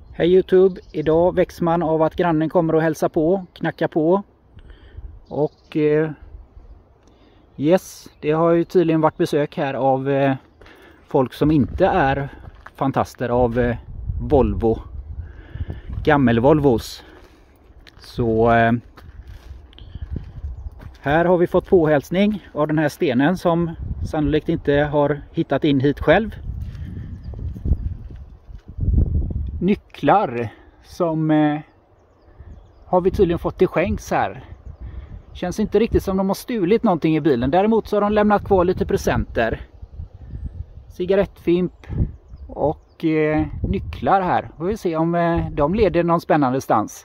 Hej YouTube, idag väcks man av att grannen kommer och hälsa på, knackar på. Och yes, det har ju tydligen varit besök här av folk som inte är fantaster av Volvo, gammel-Volvos. Så här har vi fått påhälsning av den här stenen som sannolikt inte har hittat in hit själv. Nycklar som har vi tydligen fått till skänks här. Känns inte riktigt som de har stulit någonting i bilen. Däremot så har de lämnat kvar lite presenter. Cigarettfimp och nycklar här. Vi får se om de leder någon spännande stans.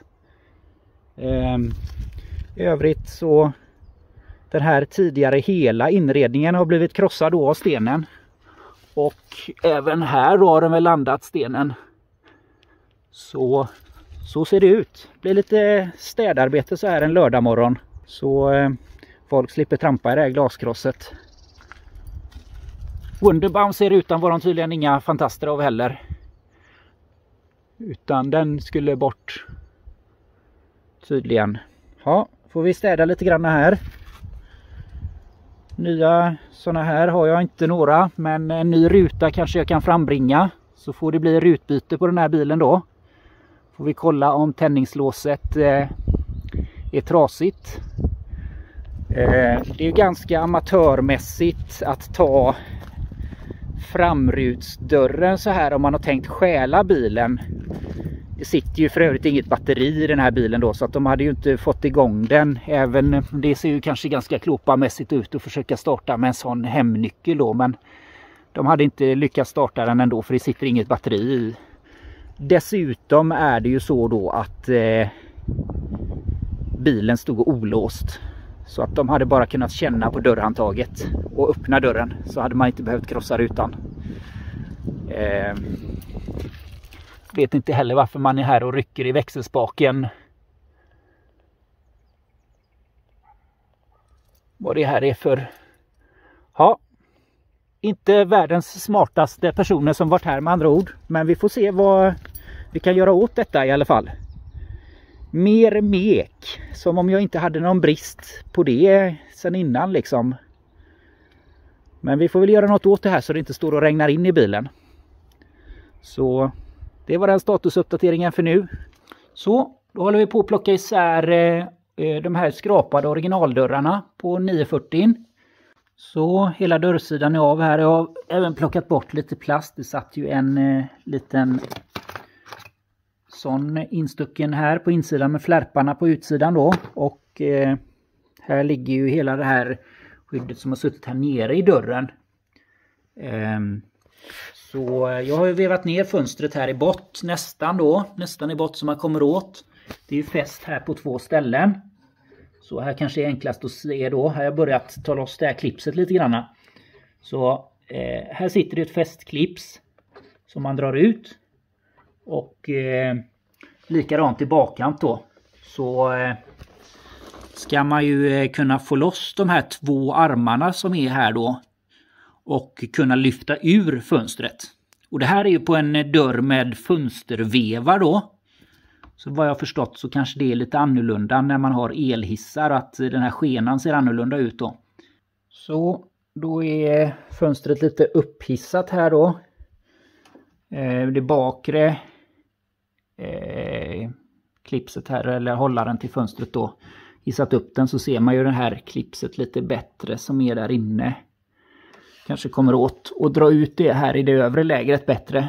I övrigt så den här tidigare hela inredningen har blivit krossad då av stenen. Och även här har den väl landat stenen. Så ser det ut. Det blir lite städarbete så här en lördag morgon. Så folk slipper trampa i det här glaskrosset. Wunderbaum ser utan var de tydligen inga fantaster av heller. Utan den skulle bort. Tydligen. Ja, får vi städa lite grann här. Nya sådana här har jag inte några. Men en ny ruta kanske jag kan frambringa. Så får det bli rutbyte på den här bilen då. Får vi kolla om tändningslåset är trasigt. Det är ju ganska amatörmässigt att ta framrutsdörren så här om man har tänkt stjäla bilen. Det sitter ju för övrigt inget batteri i den här bilen då, så att de hade ju inte fått igång den. Även det ser ju kanske ganska klopamässigt ut att försöka starta med en sån hemnyckel då, men de hade inte lyckats starta den ändå för det sitter inget batteri i. Dessutom är det ju så då att bilen stod olåst. Så att de hade bara kunnat känna på dörrhandtaget och öppna dörren. Så hade man inte behövt krossa rutan. Vet inte heller varför man är här och rycker i växelspaken. Vad det här är för... Ja, inte världens smartaste personer som varit här med andra ord. Men vi får se vad vi kan göra åt detta i alla fall. Mer mek. Som om jag inte hade någon brist på det sen innan liksom. Men vi får väl göra något åt det här så det inte står och regnar in i bilen. Så det var den statusuppdateringen för nu. Så då håller vi på att plocka isär de här skrapade originaldörrarna på 940. Så hela dörrsidan är av här. Jag har även plockat bort lite plast. Det satt ju en liten sån instucken här på insidan med flärparna på utsidan då. Och här ligger ju hela det här skyddet som har suttit här nere i dörren. Så jag har ju vevat ner fönstret här i bott nästan i bott som man kommer åt. Det är ju fäst här på 2 ställen. Så här kanske är enklast att se då. Här har jag börjat ta loss det här klipset lite grann. Så här sitter det ett fästklips som man drar ut. Och likadant i bakkant då. Så ska man ju kunna få loss de här 2 armarna som är här då. Och kunna lyfta ur fönstret. Och det här är ju på en dörr med fönstervevar då. Så vad jag har förstått så kanske det är lite annorlunda när man har elhissar. Att den här skenan ser annorlunda ut då. Så då är fönstret lite upphissat här då. Det bakre klipset här eller hållaren till fönstret då. Hissat upp den så ser man ju det här klipset lite bättre som är där inne. Kanske kommer åt och dra ut det här i det övre lägret bättre.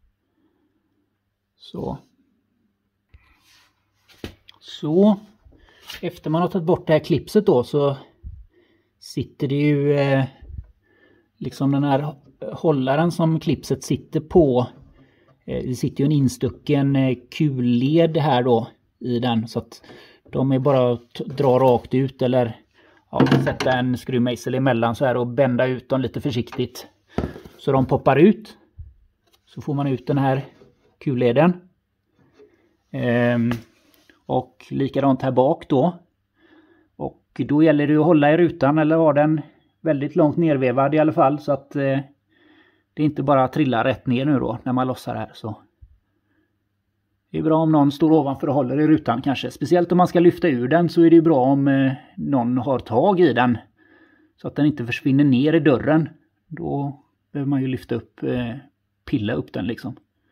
Så efter man har tagit bort det här klipset då så sitter det ju liksom den här hållaren som klipset sitter på. Det sitter ju en instucken kulled här då i den så att de är bara att dra rakt ut eller sätta en skruvmejsel emellan så här och bända ut dem lite försiktigt. Så de poppar ut. Så får man ut den här kulleden. Och likadant här bak då. Och då gäller det att hålla i rutan eller ha den väldigt långt nervevad i alla fall. Så att det inte bara trillar rätt ner nu då när man lossar här. Så Det är bra om någon står ovanför och håller i rutan kanske. Speciellt om man ska lyfta ur den så är det bra om någon har tag i den. Så att den inte försvinner ner i dörren. Då behöver man ju lyfta upp, pilla upp den liksom.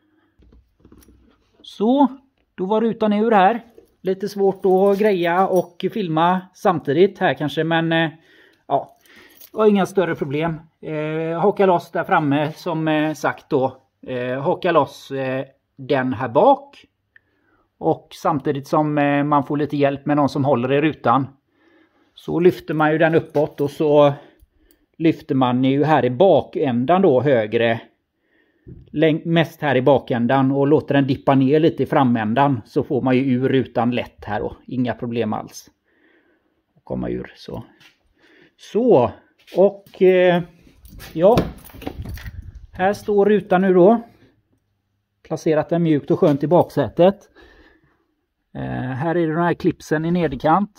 Så, då var rutan ur här. Lite svårt att greja och filma samtidigt här kanske. Men ja, det var inga större problem. Haka loss där framme som sagt då. Haka loss den här bak. Och samtidigt som man får lite hjälp med någon som håller i rutan. Så lyfter man ju den uppåt och så lyfter man ju här i bakändan då högre. Mest här i bakändan och låter den dippa ner lite i framändan. Så får man ju ur rutan lätt här då. Inga problem alls. Komma ur så. Så. Och ja. Här står rutan nu då. Placerat den mjukt och skönt i baksätet. Här är den här klipsen i nederkant.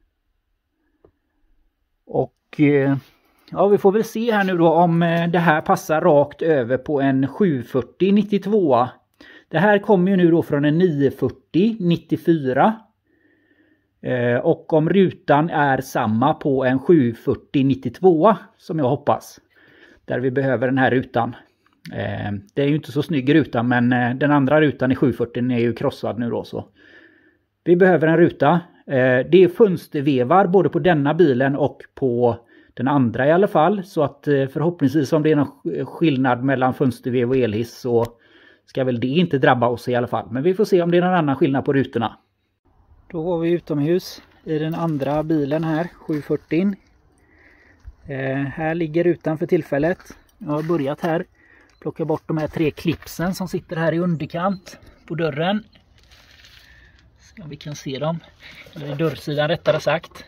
Och ja, vi får väl se här nu då om det här passar rakt över på en 740 92. Det här kommer ju nu då från en 940 94. Och om rutan är samma på en 740 92 som jag hoppas. Där vi behöver den här rutan. Det är ju inte så snygg ruta men den andra rutan i 740 är ju krossad nu då så. Vi behöver en ruta. Det är fönstervevar både på denna bilen och på den andra i alla fall. Så att förhoppningsvis om det är någon skillnad mellan fönstervev och elhiss så ska väl det inte drabba oss i alla fall. Men vi får se om det är någon annan skillnad på rutorna. Då var vi utomhus i den andra bilen här, 740. Här ligger rutan för tillfället. Jag har börjat här. Plocka bort de här 3 klipsen som sitter här i underkant på dörren. Så vi kan se dem. Eller dörrsidan rättare sagt.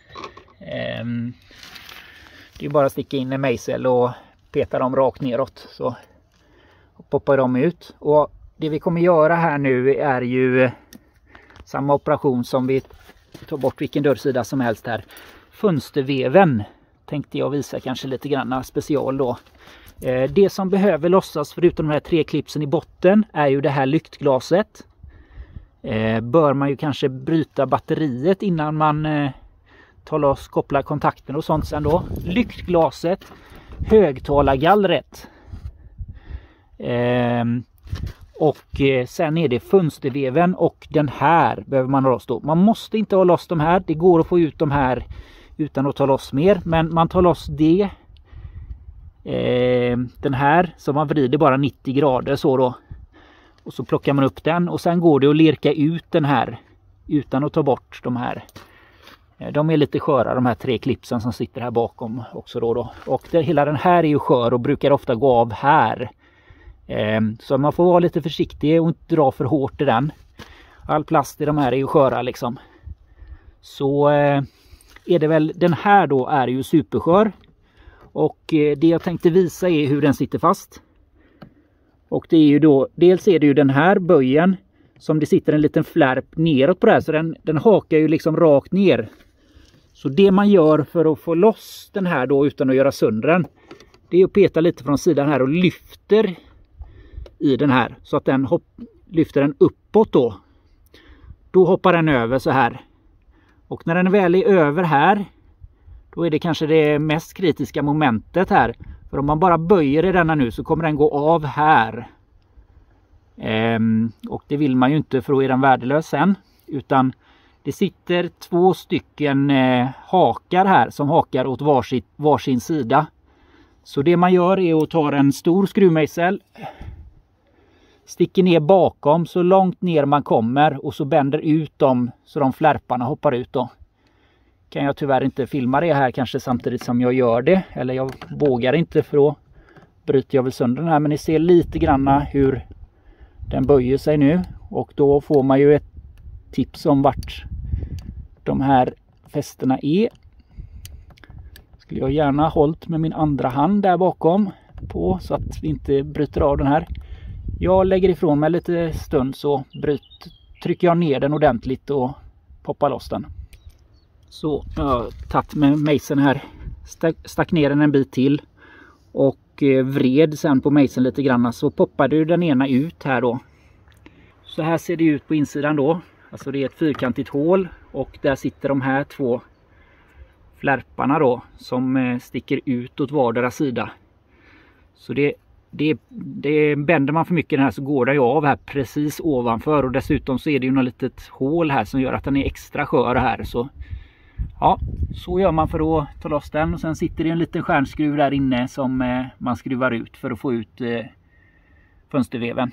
Det är bara att sticka in en mejsel och peta dem rakt neråt. Så poppar de ut. Och det vi kommer göra här nu är ju samma operation som vi tar bort vilken dörrsida som helst här. Fönsterveven tänkte jag visa kanske lite grann special då. Det som behöver lossas förutom de här 3 klipsen i botten är ju det här lyktglaset. Bör man ju kanske bryta batteriet innan man tar loss, kopplar kontakten och sånt sen då. Lyktglaset, högtalargallret. Och sen är det fönsterveven och den här behöver man ha loss då. Man måste inte ha loss de här. Det går att få ut de här utan att ta loss mer. Men man tar loss det. Den här som man vrider bara 90 grader så då. Och så plockar man upp den och sen går det att lirka ut den här utan att ta bort de här. De är lite sköra de här 3 klipsen som sitter här bakom också då. Och hela den här är ju skör och brukar ofta gå av här. Så man får vara lite försiktig och inte dra för hårt i den. All plast i de här är ju sköra liksom. Så är det väl, den här då är ju superskör. Och det jag tänkte visa är hur den sitter fast. Och det är ju då, dels är det ju den här böjen som det sitter en liten flärp neråt på det här. Så den hakar ju liksom rakt ner. Så det man gör för att få loss den här då utan att göra sönder den. Det är att peta lite från sidan här och lyfter i den här. Så att den lyfter den uppåt då. Då hoppar den över så här. Och när den väl är över här. Då är det kanske det mest kritiska momentet här. För om man bara böjer i denna nu så kommer den gå av här. Och det vill man ju inte för då är den värdelös sen. Utan det sitter 2 stycken hakar här som hakar åt varsin sida. Så det man gör är att ta en stor skruvmejsel. Sticker ner bakom så långt ner man kommer och så bänder ut dem så de flärparna hoppar ut då. Kan jag tyvärr inte filma det här kanske samtidigt som jag gör det. Eller jag vågar inte för då bryter jag väl sönder den här. Men ni ser lite granna hur den böjer sig nu. Och då får man ju ett tips om vart de här fästena är. Skulle jag gärna hållit med min andra hand där bakom på så att vi inte bryter av den här. Jag lägger ifrån mig lite stund så trycker jag ner den ordentligt och poppar loss den. Så jag har tagit med mejseln här, stack ner den en bit till och vred sen på mejseln lite grann så poppade ju den ena ut här då. Så här ser det ut på insidan då. Alltså det är ett fyrkantigt hål och där sitter de här två flärparna då som sticker ut åt vardera sida. Så det bänder man för mycket den här så går det ju av här precis ovanför, och dessutom så är det ju något litet hål här som gör att den är extra skör här. Så ja, så gör man för att ta loss den, och sen sitter det en liten stjärnskruv där inne som man skruvar ut för att få ut fönsterveven.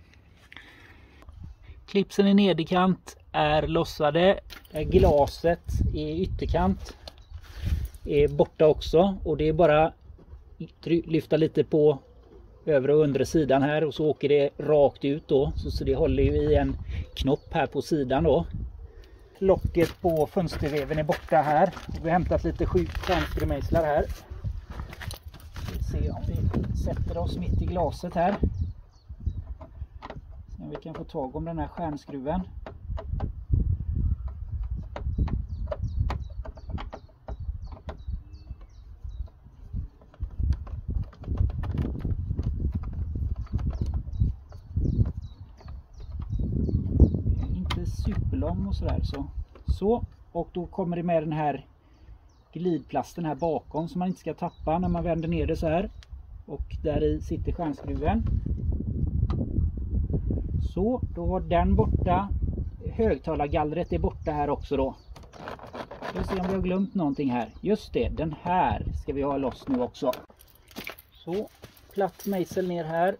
Klipsen i nederkant är lossade, glaset i ytterkant är borta också, och det är bara lyfta lite på övre och undre sidan här och så åker det rakt ut då, så det håller ju i en knopp här på sidan då. Locket på fönsterveven är borta här. Vi har hämtat lite stjärnskruvmejslar här. Vi se om vi sätter oss mitt i glaset här. Så vi kan få tag om den här stjärnskruven. Superlång och sådär så, och då kommer det med den här glidplasten här bakom som man inte ska tappa när man vänder ner det så här, och där i sitter stjärnskruven. Så, då var den borta. Högtalargallret är borta här också då. Vi får se om vi har glömt någonting här. Just det, den här ska vi ha loss nu också. Så, platt mejsel ner här.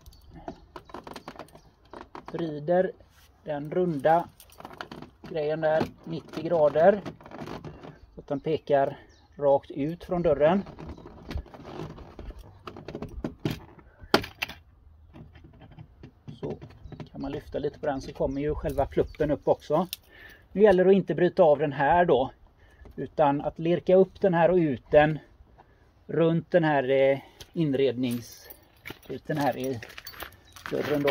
Vrider den runda grejen där 90 grader så att den pekar rakt ut från dörren. Så kan man lyfta lite på den så kommer ju själva pluppen upp också. Nu gäller det att inte bryta av den här då, utan att lirka upp den här och ut den runt den här inredningsbiten här i dörren då.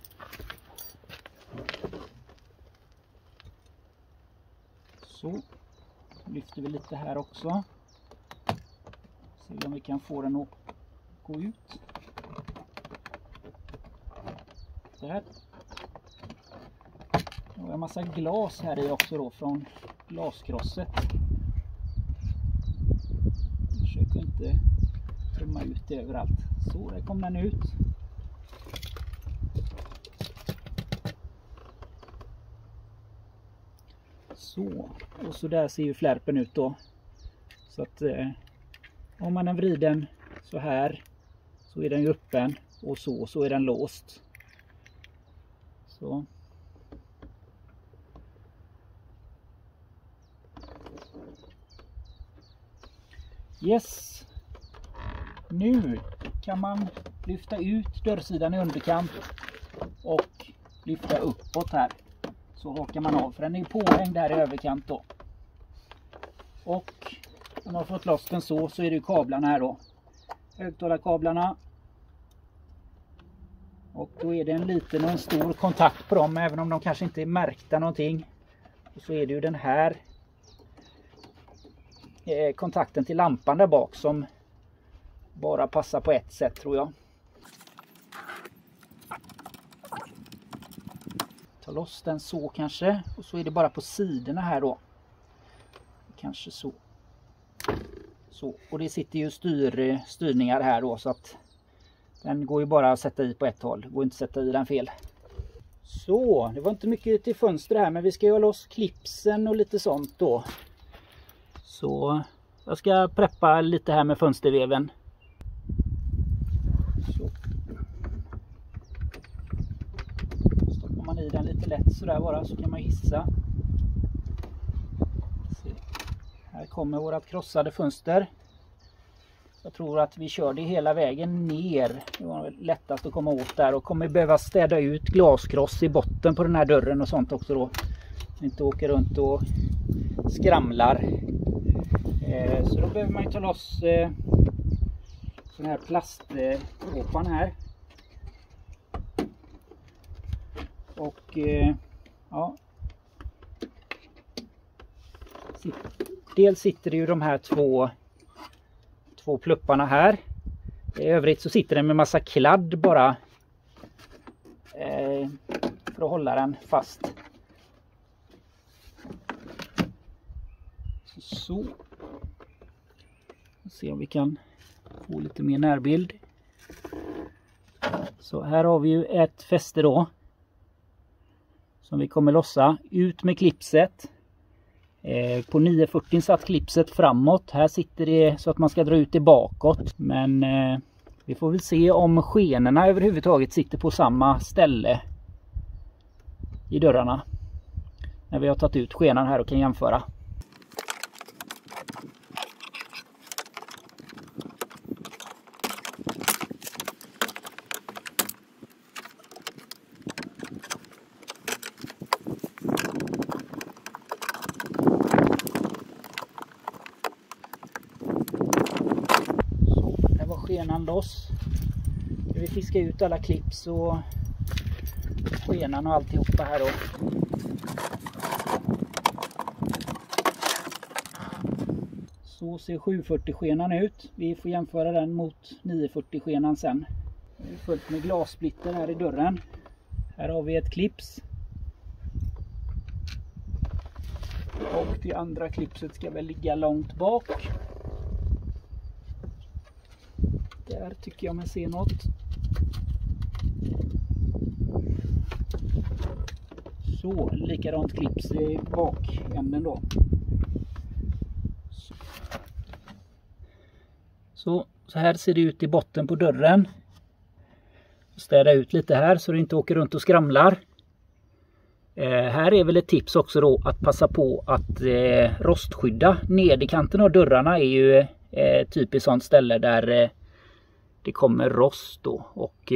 Så lyfter vi lite här också. Se om vi kan få den att gå ut. Där. Det har en massa glas här i också då från glaskrosset. Jag försöker inte trumma ut det överallt. Så, där kom den ut. Så, och så där ser ju flärpen ut då. Så att om man den vriden så här så är den ju öppen, och så är den låst. Så. Yes. Nu kan man lyfta ut dörrsidan i underkant och lyfta uppåt här. Så hakar man av, för den är påhängd där i överkant då. Och när man har fått loss den så är det ju kablarna här då. Högtalarkablarna. Och då är det en liten och en stor kontakt på dem, även om de kanske inte är märkta någonting. Och så är det ju den här kontakten till lampan där bak som bara passar på ett sätt, tror jag. Ta loss den så kanske, och så är det bara på sidorna här då. Kanske så. Så, och det sitter ju styrningar här då, så att den går ju bara att sätta i på ett håll. Det går inte att sätta i den fel. Så, det var inte mycket till fönster här, men vi ska göra loss klipsen och lite sånt då. Så jag ska preppa lite här med fönsterveven. Så. Stoppar man i den lite lätt sådär bara, så kan man hissa. Så. Här kommer vårat krossade fönster. Jag tror att vi kör det hela vägen ner. Det var lättast att komma åt där, och kommer behöva städa ut glaskross i botten på den här dörren och sånt också då. Inte åka runt och skramlar. Så då behöver man ju ta loss sån här plastkåpan här. Och ja. Dels sitter det ju de här två plupparna här. I övrigt så sitter den med massa kladd bara för att att hålla den fast. Så. Se om vi kan få lite mer närbild. Så här har vi ju ett fäste då. Som vi kommer lossa. Ut med klipset. På 940 satt klipset framåt. Här sitter det så att man ska dra ut det bakåt. Men vi får väl se om skenorna överhuvudtaget sitter på samma ställe i dörrarna. När vi har tagit ut skenan här och kan jämföra. Skenan loss. Vi fiskar ut alla clips och skenan och alltihopa här då. Så ser 740 skenan ut. Vi får jämföra den mot 940 skenan sen. Det är fullt med glassplitter här i dörren. Här har vi ett clips. Och det andra clipset ska väl ligga långt bak. Där tycker jag man ser något. Så, likadant clips i bakänden då. Så här ser det ut i botten på dörren. Städa ut lite här så det inte åker runt och skramlar. Här är väl ett tips också då att passa på att rostskydda. Nederkanten av dörrarna är ju typiskt sånt ställe där det kommer rost då. Och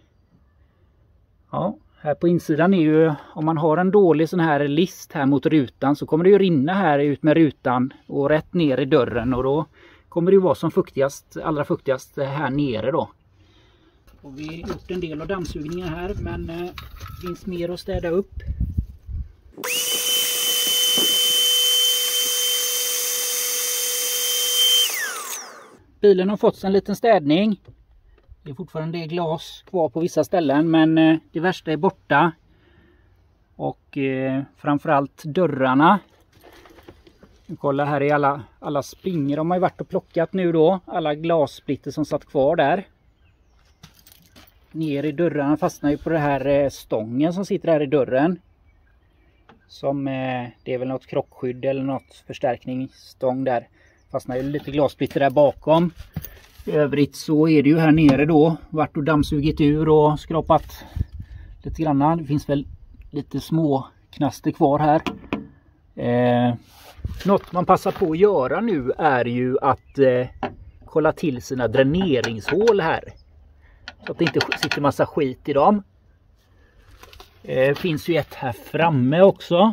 ja, här på insidan är ju, om man har en dålig sån här list här mot rutan så kommer det ju rinna här ut med rutan och rätt ner i dörren, och då kommer det ju vara som fuktigast, allra fuktigast här nere då. Och vi har gjort en del av dammsugningen här, men det finns mer att städa upp. Bilen har fått en liten städning. Det är fortfarande glas kvar på vissa ställen, men det värsta är borta. Och framförallt dörrarna. Kolla här i alla springer. De har ju varit och plockat nu då. Alla glassplitter som satt kvar där. Ner i dörrarna fastnar ju på det här stången som sitter här i dörren. Som det är väl något krockskydd eller något förstärkningsstång där. Fastnar ju lite glassplitter där bakom. I övrigt så är det ju här nere då. Vart och dammsugit ur och skrapat lite grann. Det finns väl lite små knaster kvar här. Något man passar på att göra nu är ju att kolla till sina dräneringshål här. Så att det inte sitter massa skit i dem. Finns ju ett här framme också.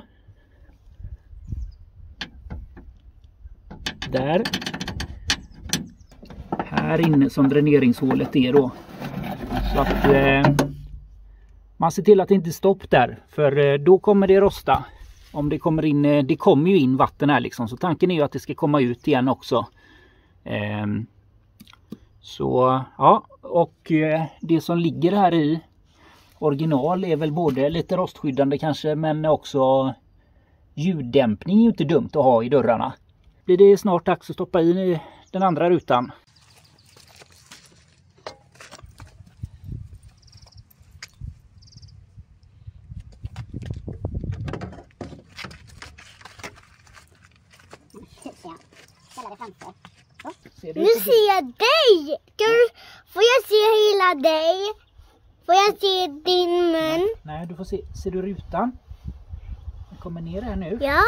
Där. Här inne som dräneringshålet är då. Så att man ser till att det inte är stopp där. För då kommer det rosta. Om det kommer in, det kommer ju in vatten här liksom. Så tanken är ju att det ska komma ut igen också. Så ja, och det som ligger här i original är väl både lite rostskyddande kanske, men också ljuddämpning är ju inte dumt att ha i dörrarna. Blir det snart dags att stoppa i den andra rutan. Nu ser jag dig! Får jag se hela dig? Får jag se din mun? Nej, du får se. Ser du rutan? Den kommer ner här nu. Ja.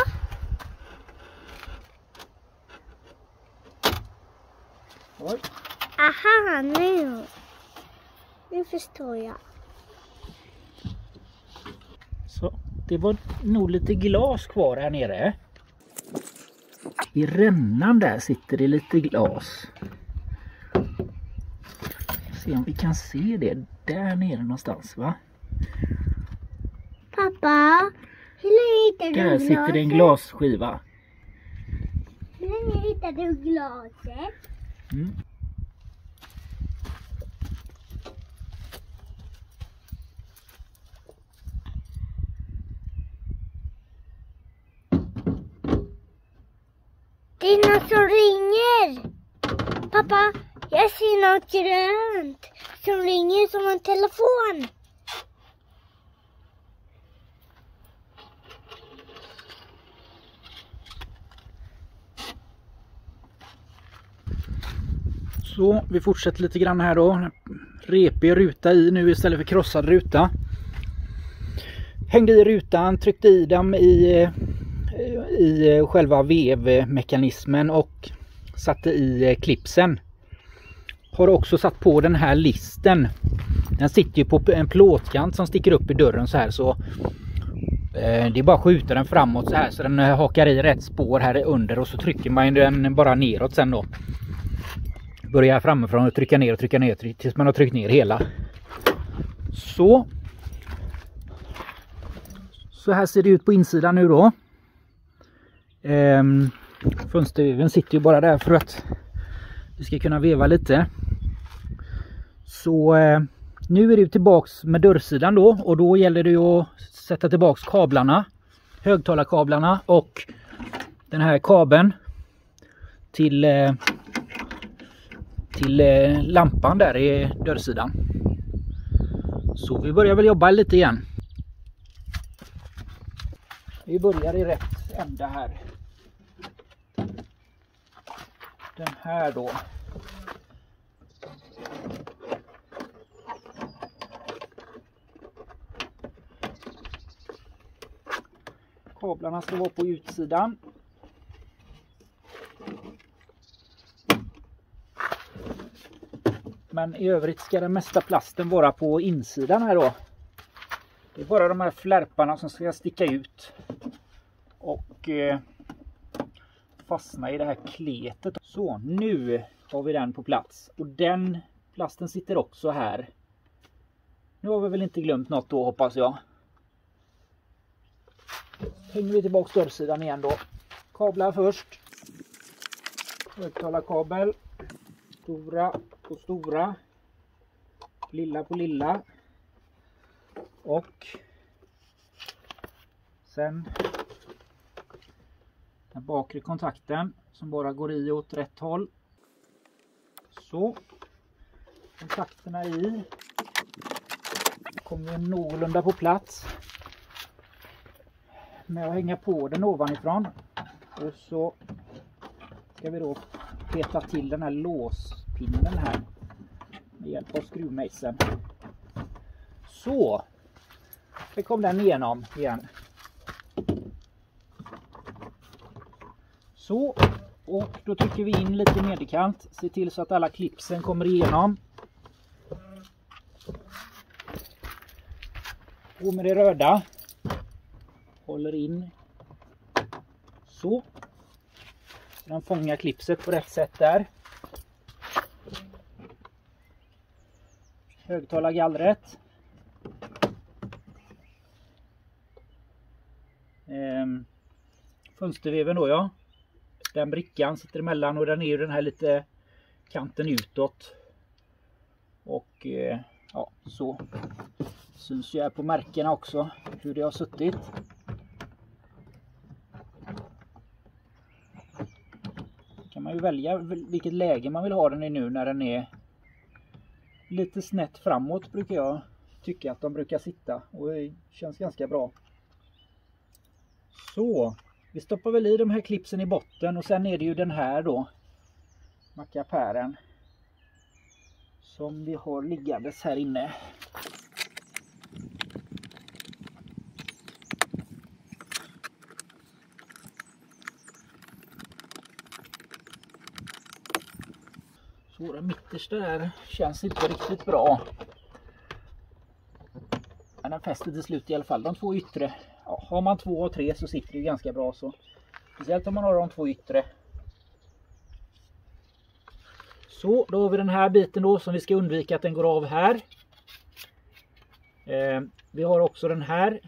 Oj. Aha, nu. Nu förstår jag. Så, det var nog lite glas kvar här nere. I rännan där sitter det lite glas. Se om vi kan se det där nere någonstans, va? Pappa, hur länge hittar du där glaset? sitter det en glasskiva. Hur länge hittar du glaset? Mm. är någon som ringer. Pappa, jag ser något grönt som ringer som en telefon. Så vi fortsätter lite grann här då. Repig ruta i nu istället för krossad ruta. Hängde i rutan, tryckte i dem i själva vevmekanismen och satte i klipsen. Har också satt på den här listen. Den sitter ju på en plåtkant som sticker upp i dörren så här, så det är bara att skjuta den framåt så här så den hakar i rätt spår här under, och så trycker man den bara neråt sen då. Börjar framifrån och trycka ner tills man har tryckt ner hela. Så här ser det ut på insidan nu då. Fönsterveven sitter ju bara där för att vi ska kunna veva lite. Så nu är det tillbaks med dörrsidan då, och då gäller det att sätta tillbaks kablarna, högtalarkablarna och den här kabeln till lampan där i dörrsidan. Så vi börjar väl jobba lite igen. Vi börjar i rätt ända här. Den här då. Kablarna ska vara på utsidan. Men i övrigt ska den mesta plasten vara på insidan här då. Det är bara de här flärparna som ska sticka ut och fastna i det här kletet. Så, nu har vi den på plats. Och den plasten sitter också här. Nu har vi väl inte glömt något då, hoppas jag. Hänger vi tillbaka dörrsidan igen då. Kablar först. Högtalarkabel. Stora på stora. Lilla på lilla. Och sen den bakre kontakten som bara går i åt rätt håll. Så. Kontakterna i. Kommer någorlunda på plats. Med att hänga på den ovanifrån. Och så ska vi då peta till den här låspinnen här. Med hjälp av skruvmejseln. Så. Det kom den igenom igen. Så. Och då trycker vi in lite nederkant. Se till så att alla klipsen kommer igenom. På med det röda. Håller in. Så. Den fångar klipset på rätt sätt där. Högtalargallret. Fönsterveven då, ja. Den brickan sitter emellan och den är ju den här lite kanten utåt. Och ja, så syns ju här på märkena också hur det har suttit. Kan man ju välja vilket läge man vill ha den i nu när den är lite snett framåt, brukar jag tycka att de brukar sitta, och det känns ganska bra. Så, vi stoppar väl i de här klipsen i botten, och sen är det ju den här då, mackapären, som vi har liggandes här inne. Så den mittersta där känns inte riktigt bra. Men den fäster till slut i alla fall. De två yttre. Ja, har man 2 och 3 så sitter det ganska bra så. Speciellt om man har de 2 yttre. Så, då har vi den här biten då som vi ska undvika att den går av här. Vi har också den här.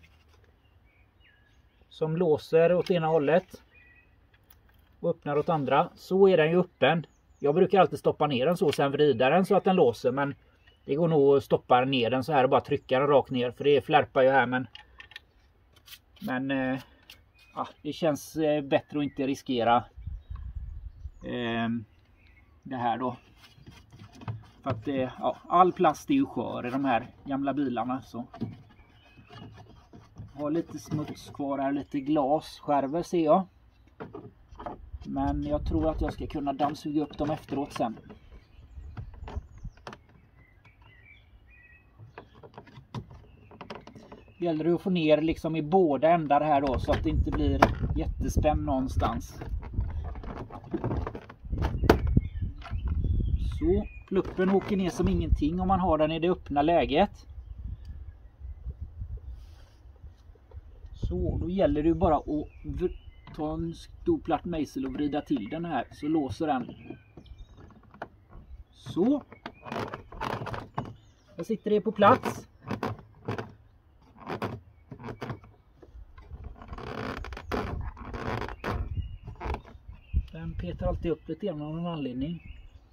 Som låser åt ena hållet. Och öppnar åt andra. Så är den ju öppen. Jag brukar alltid stoppa ner den så och sen vrida den så att den låser. Men det går nog att stoppa ner den så här och bara trycka den rakt ner. För det flärpar ju här. Men ja, det känns bättre att inte riskera det här då. För att ja, all plast är ju skör i de här gamla bilarna. Så har lite smuts kvar här, lite glasskärvor ser jag. Men jag tror att jag ska kunna dammsuga upp dem efteråt sen. Det gäller det att få ner liksom i båda ändar här då, så att det inte blir jättespänd någonstans. Så, pluppen åker ner som ingenting om man har den i det öppna läget. Så, då gäller det bara att ta en stor platt mejsel och vrida till den här, så låser den. Så. Jag sitter det på plats. Den petar alltid upp lite grann av någon anledning.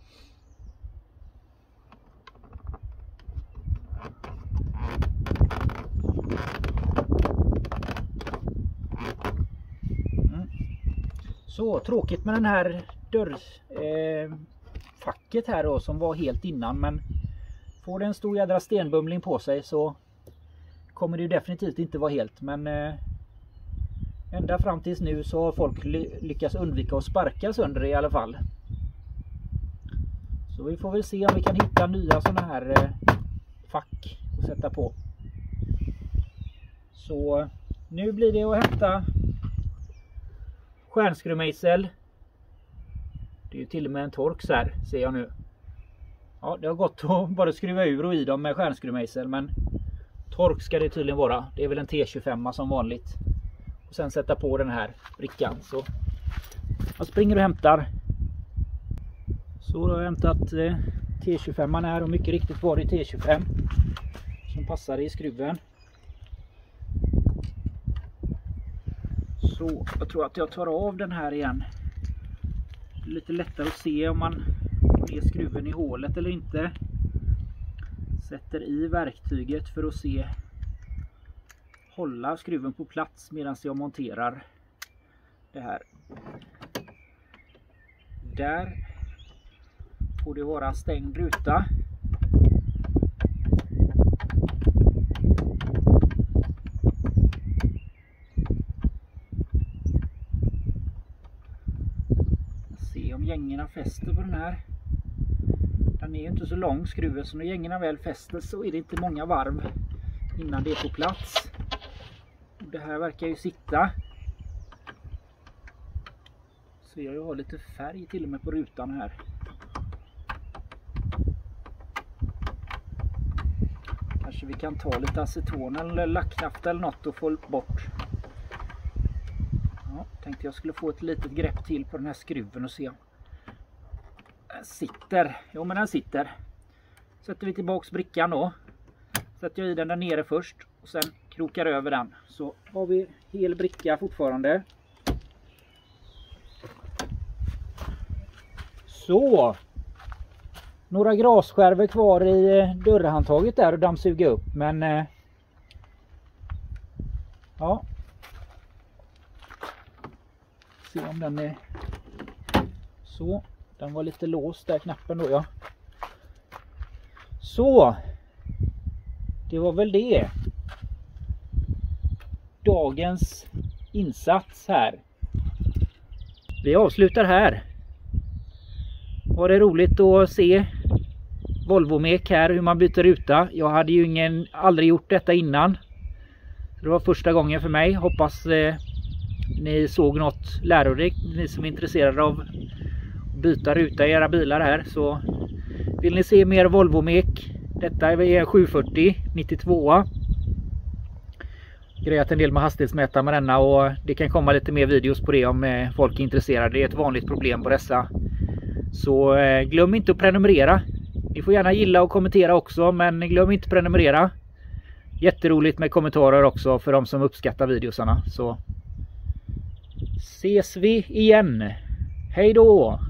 Så tråkigt med den här dörrfacket här då, som var helt innan, men får det en stor jädra stenbumling på sig så kommer det ju definitivt inte vara helt, men ända fram tills nu så har folk lyckats undvika att sparka sönder det i alla fall. Så vi får väl se om vi kan hitta nya sådana här fack att sätta på. Så nu blir det att hämta stjärnskruvmejsel. Det är ju till och med en Torx här, ser jag nu. Ja, det har gått att bara skruva ur och i dem med stjärnskruvmejsel, men Torx ska det tydligen vara. Det är väl en T25 som vanligt. Och sen sätta på den här brickan. Så jag springer och hämtar. Så då har jag hämtat T25 här, och mycket riktigt var det T25 som passar i skruven. Så jag tror att jag tar av den här igen. Det är lite lättare att se om man får ner skruven i hålet eller inte. Sätter i verktyget för att se, hålla skruven på plats medan jag monterar det här. Där får det vara stängd ruta. Se om gängerna fäster på den här. Den är ju inte så lång skruven, så när gängerna väl fäster så är det inte många varv innan det är på plats. Det här verkar ju sitta. Så jag har lite färg till och med på rutan här. Kanske vi kan ta lite aceton eller lacknafta eller något och få bort. Ja, tänkte jag skulle få ett litet grepp till på den här skruven och se om den sitter. Jo, men den sitter. Sätter vi tillbaks brickan då. Sätter jag i den där nere först och sen krokar över den. Så har vi hel bricka fortfarande. Så. Några grasskärvor kvar i dörrhandtaget där och dammsuga upp. Men ja. Se om den är så. Den var lite låst där, knappen då, ja. Så. Det var väl det. Dagens insats här. Vi avslutar här. Var det roligt att se Volvomek här, hur man byter ruta. Jag hade ju aldrig gjort detta innan. Det var första gången för mig. Hoppas ni såg något lärorikt, ni som är intresserade av att byta ruta i era bilar här. Så vill ni se mer Volvomek, detta är en 740 92. Grejat en del med hastighetsmätare med denna, och det kan komma lite mer videos på det om folk är intresserade. Det är ett vanligt problem på dessa. Så glöm inte att prenumerera. Ni får gärna gilla och kommentera också, men glöm inte att prenumerera. Jätteroligt med kommentarer också för de som uppskattar videosarna. Så ses vi igen. Hej då!